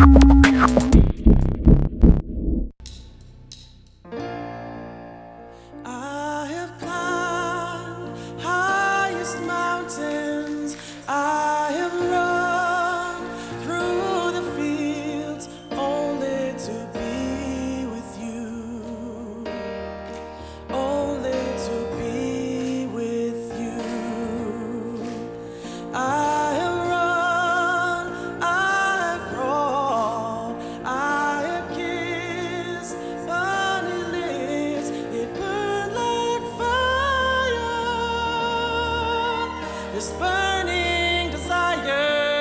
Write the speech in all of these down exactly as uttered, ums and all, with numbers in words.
This burning desire,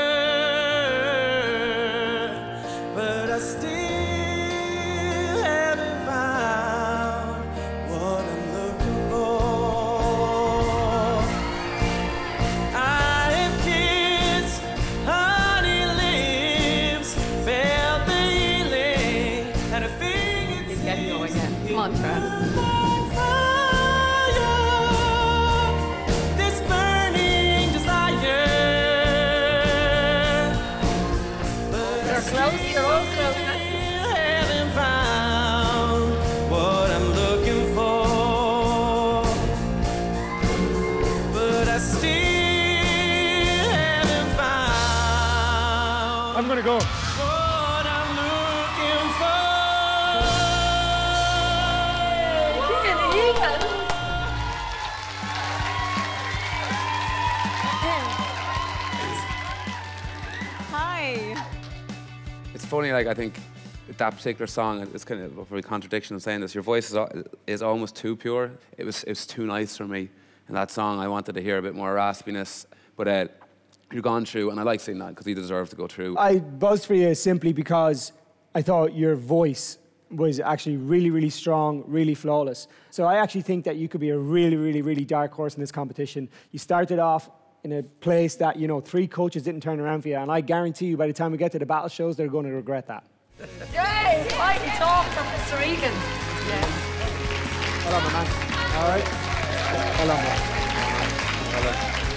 but I still haven't found what I'm looking for. I have kissed honey lips, felt the healing, and I think it's getting going again. Come on, Travis. Close, they're all close. Haven't found what I'm looking for, but I still haven't found. I'm gonna go. What I'm looking for. Hi. It's funny, like, I think that particular song, it's kind of a very contradiction of saying this. Your voice is, is almost too pure. It was, it was too nice for me. In that song, I wanted to hear a bit more raspiness. But uh, you've gone through, and I like saying that because you deserve to go through. I buzzed for you simply because I thought your voice was actually really, really strong, really flawless. So I actually think that you could be a really, really, really dark horse in this competition. You started off in a place that, you know, three coaches didn't turn around for you, and I guarantee you by the time we get to the battle shows, they're going to regret that. Yay! Mighty talk from Mister Egan. Yes. Well done, my man. All right. Well done, man. Well done.